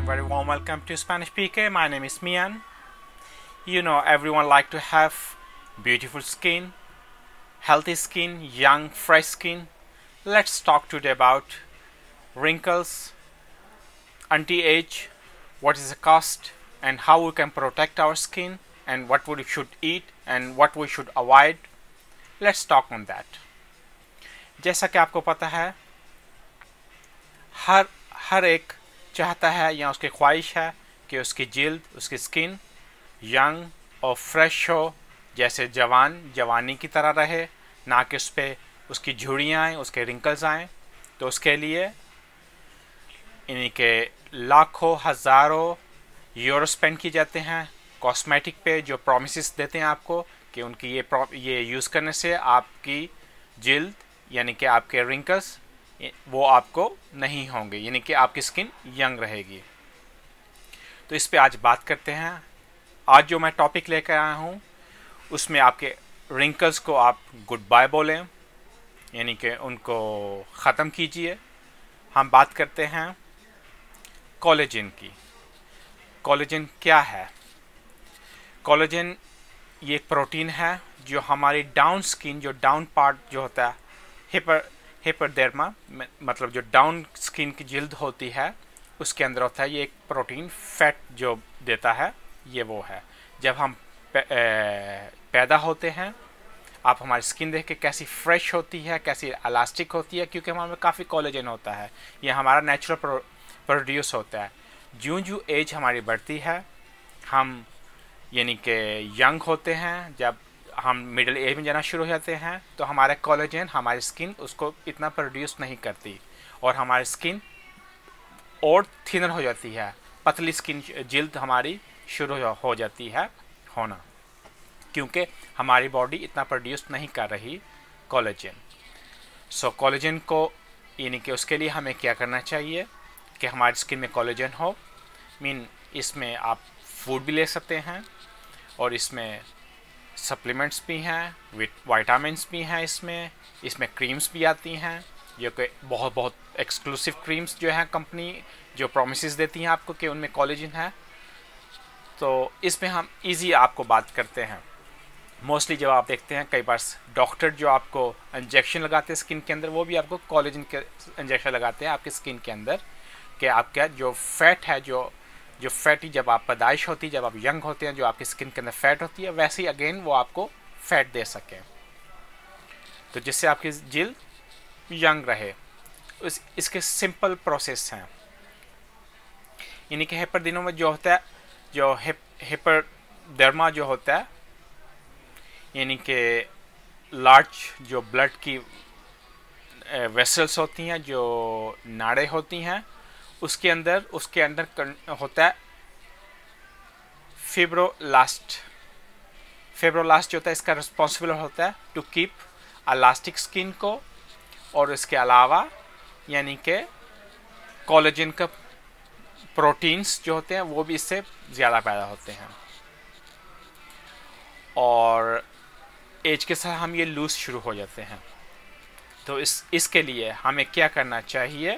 and very warm welcome to Spanish PK. My name is Mian. You know, everyone like to have beautiful skin, healthy skin, young, fresh skin. Let's talk today about wrinkles, anti-age, what is the cost, and how we can protect our skin, and what we should eat and what we should avoid. Let's talk on that. जैसा कि आपको पता है, हर एक चाहता है या उसकी ख्वाहिश है कि उसकी जिल्द, उसकी स्किन यंग और फ्रेश हो, जैसे जवानी की तरह रहे, ना कि उस पर उसकी झुर्रियाँ आएँ, उसके रिंकल्स आएँ। तो उसके लिए इन्हीं के लाखों हज़ारों यूरो स्पेंड किए जाते हैं कॉस्मेटिक पे, जो प्रॉमिसेस देते हैं आपको कि उनकी ये यूज़ करने से आपकी जिल्द यानी कि आपके रिंकल्स वो आपको नहीं होंगे, यानी कि आपकी स्किन यंग रहेगी। तो इस पे आज बात करते हैं। आज जो मैं टॉपिक लेकर आया हूँ उसमें आपके रिंकल्स को आप गुड बाय बोलें, यानी कि उनको ख़त्म कीजिए। हम बात करते हैं कोलेजन की। कोलेजन क्या है? कोलेजन ये एक प्रोटीन है जो हमारी डाउन स्किन, जो डाउन पार्ट जो होता है, हिपरडर्मा, मतलब जो डाउन स्किन की जिल्द होती है उसके अंदर होता है। ये एक प्रोटीन फैट जो देता है, ये वो है। जब हम पैदा होते हैं, आप हमारी स्किन देख के कैसी फ्रेश होती है, कैसी इलास्टिक होती है, क्योंकि हमारे में काफ़ी कोलेजन होता है। ये हमारा नेचुरल प्रोड्यूस होता है। ज्यों एज हमारी बढ़ती है, हम यानी कि यंग होते हैं, जब हम मिडिल एज में जाना शुरू हो जाते हैं तो हमारे कोलेजन, हमारी स्किन उसको इतना प्रोड्यूस नहीं करती और हमारी स्किन और थिनर हो जाती है, पतली स्किन जिल्द हमारी शुरू हो जाती है होना, क्योंकि हमारी बॉडी इतना प्रोड्यूस नहीं कर रही कोलेजन। सो कोलेजन को यानी कि उसके लिए हमें क्या करना चाहिए कि हमारी स्किन में कोलेजन हो। इसमें आप फूड भी ले सकते हैं और इसमें सप्लीमेंट्स भी हैं, विटामिन्स भी हैं, इसमें क्रीम्स भी आती हैं, जो कि बहुत एक्सक्लूसिव क्रीम्स जो हैं कंपनी जो प्रोमिसेस देती हैं आपको कि उनमें कोलेजन है। तो इसमें हम इजी आपको बात करते हैं। मोस्टली जब आप देखते हैं कई बार डॉक्टर जो आपको इंजेक्शन लगाते हैं स्किन के अंदर, वो भी आपको कोलेजन के इंजेक्शन लगाते हैं आपकी स्किन के अंदर, कि आपका जो फैट है, जो फैटी जब आप पैदाइश होती है, जब आप यंग होते हैं, जो आपकी स्किन के अंदर फैट होती है, वैसे ही अगेन वो आपको फैट दे सके, तो जिससे आपकी जिल्द यंग रहे। इसके सिंपल प्रोसेस हैं। यानी कि हिपरडर्मा में जो होता है, जो हिपरडर्मा जो होता है, यानी कि लार्ज जो ब्लड की वेसल्स होती हैं, जो नाड़ें होती हैं, उसके अंदर होता है फिब्रोलास्ट जो होता है, इसका रिस्पॉन्सिबल होता है टू कीप इलास्टिक स्किन को, और इसके अलावा यानी कि कोलेजन का प्रोटीन्स जो होते हैं वो भी इससे ज़्यादा पैदा होते हैं, और एज के साथ हम ये लूज शुरू हो जाते हैं। तो इसके लिए हमें क्या करना चाहिए?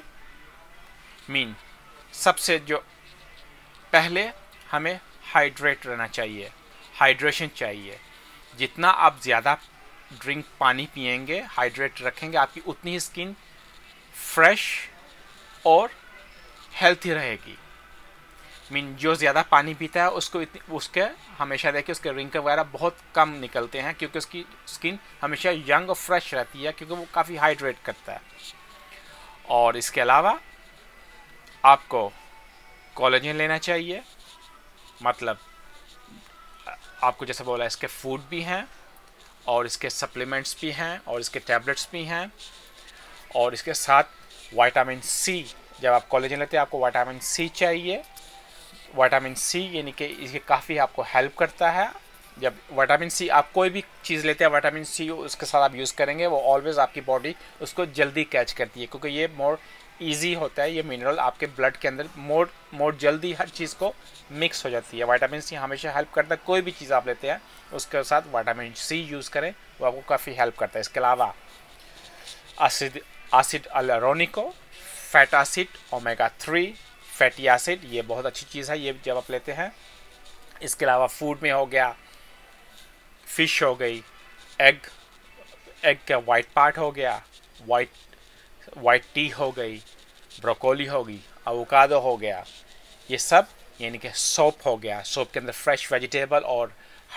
सबसे जो पहले हमें हाइड्रेट रहना चाहिए, हाइड्रेशन चाहिए। जितना आप ज़्यादा पानी पिएंगे, हाइड्रेट रखेंगे, आपकी उतनी ही स्किन फ्रेश और हेल्थी रहेगी। जो ज़्यादा पानी पीता है उसके हमेशा देखिए उसके रिंकल वगैरह बहुत कम निकलते हैं, क्योंकि उसकी स्किन हमेशा यंग और फ्रेश रहती है, क्योंकि वो काफ़ी हाइड्रेट करता है। और इसके अलावा आपको कोलेजन लेना चाहिए, मतलब आपको जैसे बोला, इसके फूड भी हैं और इसके सप्लीमेंट्स भी हैं और इसके टैबलेट्स भी हैं, और इसके साथ विटामिन सी। जब आप कोलेजन लेते हैं आपको विटामिन सी चाहिए। विटामिन सी यानी कि इसके काफ़ी आपको हेल्प करता है। जब विटामिन सी आप कोई भी चीज़ लेते हैं, विटामिन सी उसके साथ आप यूज़ करेंगे, वो ऑलवेज़ आपकी बॉडी उसको जल्दी कैच करती है, क्योंकि ये मोर ईजी होता है। ये मिनरल आपके ब्लड के अंदर मोर जल्दी हर चीज़ को मिक्स हो जाती है। विटामिन सी हमेशा हेल्प करता है। कोई भी चीज़ आप लेते हैं उसके साथ विटामिन सी यूज़ करें, वो आपको काफ़ी हेल्प करता है। इसके अलावा एसिड अल्यूरोनिको, fat acid, omega 3 fatty acid, ये बहुत अच्छी चीज़ है ये जब आप लेते हैं। इसके अलावा फूड में हो गया, फिश हो गई, एग का वाइट पार्ट हो गया, वाइट टी हो गई, ब्रोकोली होगी, एवोकाडो हो गया, ये सब यानी कि सोप हो गया। सोप के अंदर फ्रेश वेजिटेबल और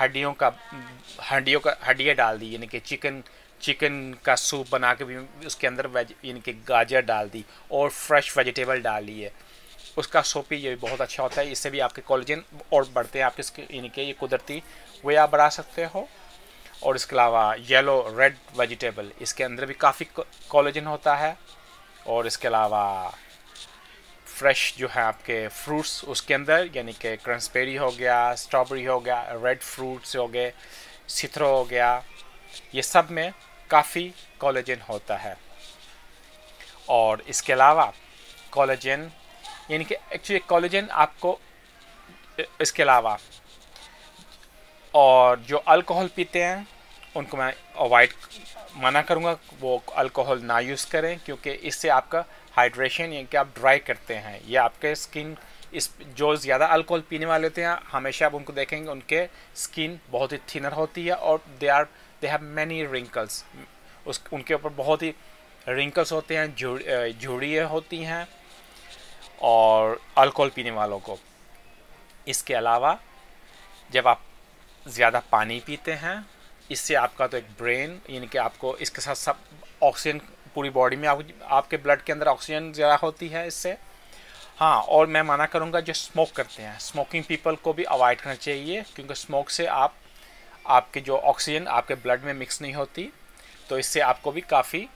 हड्डियाँ डाल दी, यानी कि चिकन का सूप बना के भी उसके अंदर यानी कि गाजर डाल दी और फ्रेश वेजिटेबल डाल दी है, उसका सूप भी ये बहुत अच्छा होता है। इससे भी आपके कोलेजन और बढ़ते हैं आपके, यानी कि ये कुदरती वे आप बढ़ा सकते हो। और इसके अलावा येलो रेड वेजिटेबल, इसके अंदर भी काफ़ी कोलेजन होता है। और इसके अलावा फ्रेश जो है आपके फ्रूट्स उसके अंदर, यानी कि क्रंसबेरी हो गया, स्ट्रॉबेरी हो गया, रेड फ्रूट्स हो गए, सिथरो हो गया, ये सब में काफ़ी कोलेजन होता है। और इसके अलावा कोलेजन यानी कि एक्चुअली कोलेजन आपको, इसके अलावा और जो अल्कोहल पीते हैं उनको मैं मना करूँगा, वो अल्कोहल ना यूज़ करें, क्योंकि इससे आपका हाइड्रेशन यानी कि आप ड्राई करते हैं, या आपके स्किन इस जो ज़्यादा अल्कोहल पीने वाले होते हैं हमेशा आप उनको देखेंगे उनके स्किन बहुत ही थिनर होती है और दे हैव मैनी रिंकल्स, उनके ऊपर बहुत ही रिंकल्स होते हैं, झुर्रियाँ होती हैं और अल्कोहल पीने वालों को। इसके अलावा जब आप ज़्यादा पानी पीते हैं, इससे आपका तो एक ब्रेन यानी कि आपको इसके साथ सब ऑक्सीजन पूरी बॉडी में आपके ब्लड के अंदर ऑक्सीजन ज़्यादा होती है इससे। हाँ, और मैं मना करूँगा जो स्मोक करते हैं, स्मोकिंग पीपल को भी अवॉइड करना चाहिए, क्योंकि स्मोक से आपके जो ऑक्सीजन आपके ब्लड में मिक्स नहीं होती, तो इससे आपको भी काफ़ी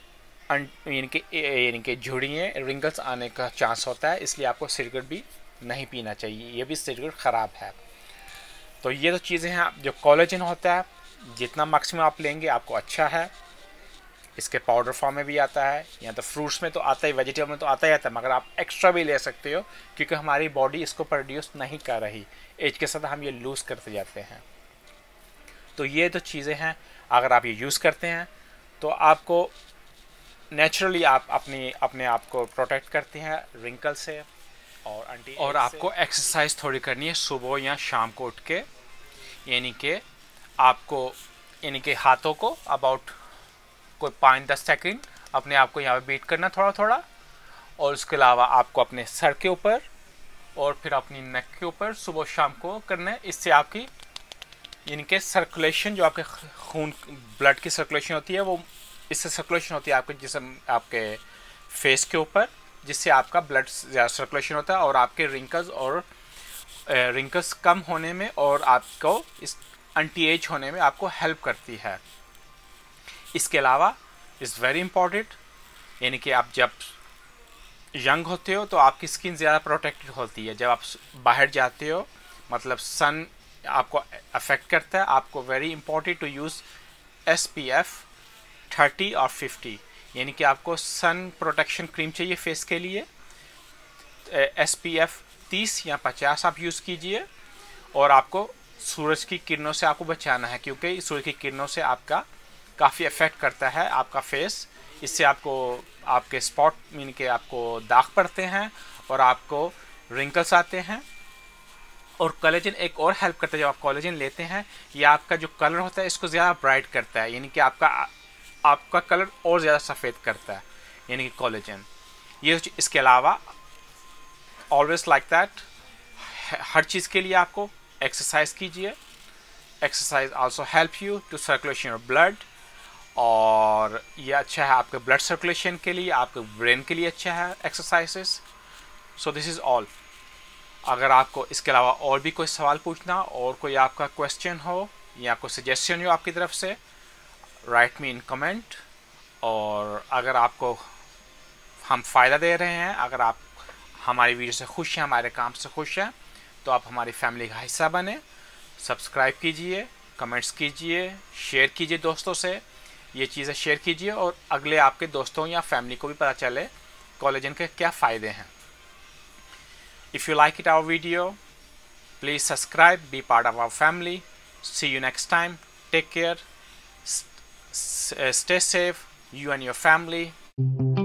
यानी कि झुर्रियाँ रिंकल्स आने का चांस होता है। इसलिए आपको सिगरेट भी नहीं पीना चाहिए, ये भी सिगरेट ख़राब है। तो ये तो चीज़ें हैं। जो कोलेजन होता है जितना मैक्सिमम आप लेंगे आपको अच्छा है। इसके पाउडर फॉर्म में भी आता है, या तो फ्रूट्स में तो आता ही, वेजिटेबल में तो आता ही आता है, मगर आप एक्स्ट्रा भी ले सकते हो, क्योंकि हमारी बॉडी इसको प्रोड्यूस नहीं कर रही, एज के साथ हम ये लूज़ करते जाते हैं। तो ये तो चीज़ें हैं, अगर आप ये यूज़ करते हैं तो आपको नेचुरली आप अपने आप को प्रोटेक्ट करते हैं रिंकल से और आपको एक्सरसाइज थोड़ी करनी है सुबह या शाम को उठ के, यानी कि हाथों को अबाउट कोई 5-10 सेकंड अपने आप को यहाँ पे बीट करना थोड़ा थोड़ा, और उसके अलावा आपको अपने सर के ऊपर और फिर अपनी नेक के ऊपर सुबह शाम को करना है। इससे आपकी यानी कि सर्कुलेशन, जो आपके खून ब्लड की सर्कुलेशन होती है, वो इससे सर्कुलेशन होती है आपके जिस्म, आपके फेस के ऊपर, जिससे आपका ब्लड ज़्यादा सर्कुलेशन होता है और आपके रिंकल्स कम होने में और आपको इस एंटी एज होने में आपको हेल्प करती है। इसके अलावा इज़ वेरी इम्पॉर्टेंट, यानी कि आप जब यंग होते हो तो आपकी स्किन ज़्यादा प्रोटेक्टेड होती है। जब आप बाहर जाते हो, मतलब सन आपको अफेक्ट करता है, आपको very important to use SPF 30 और 50, यानी कि आपको सन प्रोटेक्शन क्रीम चाहिए फेस के लिए। SPF 30 या 50 आप यूज़ कीजिए, और आपको सूरज की किरणों से आपको बचाना है, क्योंकि सूरज की किरणों से आपका काफ़ी अफेक्ट करता है आपका फेस। इससे आपको आपके स्पॉट यानी कि आपको दाग पड़ते हैं और आपको रिंकल्स आते हैं। और कोलेजन एक और हेल्प करता है, जब आप कोलेजन लेते हैं, ये आपका जो कलर होता है इसको ज़्यादा ब्राइट करता है, यानी कि आपका कलर और ज़्यादा सफ़ेद करता है, यानी कि कोलेजन। ये इसके अलावा ऑलवेज लाइक दैट, हर चीज़ के लिए आपको एक्सरसाइज कीजिए। Exercise also help you to circulation of blood, और ये अच्छा है आपके ब्लड सर्कुलेशन के लिए, आपके ब्रेन के लिए अच्छा है exercises. So this is all. अगर आपको इसके अलावा और भी कोई सवाल पूछना और कोई आपका क्वेश्चन हो या कोई सजेशन हो आपकी तरफ से, राइट मी इन कमेंट। और अगर आपको हम फ़ायदा दे रहे हैं, अगर आप हमारी वीडियो से खुश हैं, हमारे काम से खुश हैं, तो आप हमारी फैमिली का हिस्सा बने। सब्सक्राइब कीजिए, कमेंट्स कीजिए, शेयर कीजिए दोस्तों से, ये चीज़ें शेयर कीजिए, और अगले आपके दोस्तों या फैमिली को भी पता चले कोलेजन के क्या फ़ायदे हैं। If you like our video, please subscribe, be part of our family. See you next time. Take care. Stay safe, you and your family.